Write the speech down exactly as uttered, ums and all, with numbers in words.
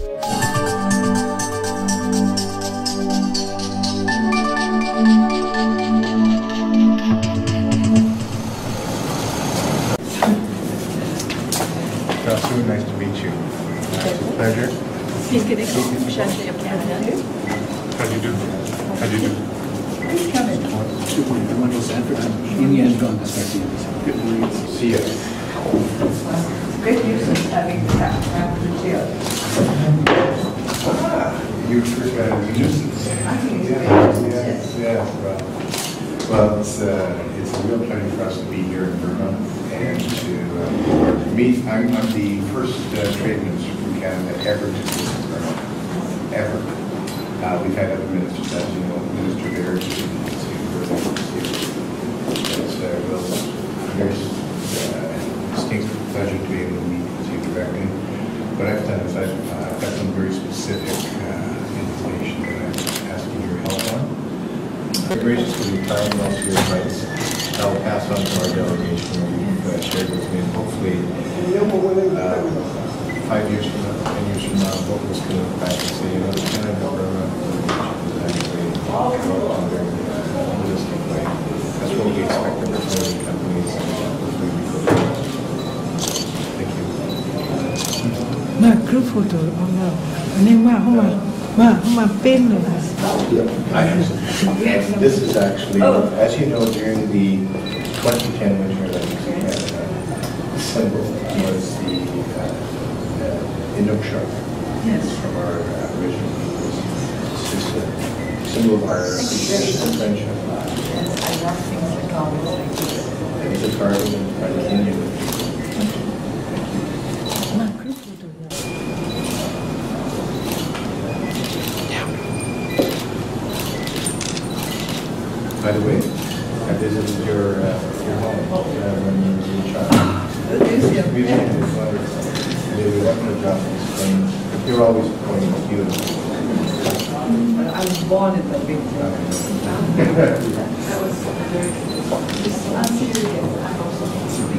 Sue, nice to meet you. It's a pleasure. How'd you do? How'd you do? Please come in. I went to Sanford. In the end, going to start seeing good morning. See ya. Great news of having the background to jail. Ah, you first got a nuisance. I think it's Yeah, great. yeah, yeah. Well, well, it's uh, it's a real pleasure for us to be here in Burma and to uh, meet. I'm, I'm the first uh, trade minister from Canada ever to visit Burma. Ever. Uh, we've had other ministers, as you know, Minister Baird to Burma. It's a real, very uh, distinct pleasure to be able to meet with you directly. What I've done is I've, uh, I've got some very specific uh, information that I'm asking your help on. Very gracious for your time and also your advice. I'll pass on to our delegation what you've uh, shared with me, and hopefully uh, five years from now, ten years from now, both of us can look back and say, you know, the Canada Burma is actually developed in a very holistic way. That's what we expect of the Canadian companies, and hopefully we could. Thank you. มาครูโฟโต้ของเราอันนี้ว่าเขามามาเขามาเป็นเลยค่ะ I have, this is actually, as you know, during the twenty ten Winter Olympics in Canada, the symbol was the uh, uh, Inuk shark Yes. from our uh, original peoples. It's just a symbol of our appreciation and friendship. Yes, I love things like all this like this. It was a carving by the Indian. มาครูโฟโต้ By the way, I visited your uh, your home uh, when you were a child. The museum. We did it. It's wonderful. They did a wonderful job of explaining. You're always pointing at you. But I was born in the big town. That was very good. I'm serious. I'm also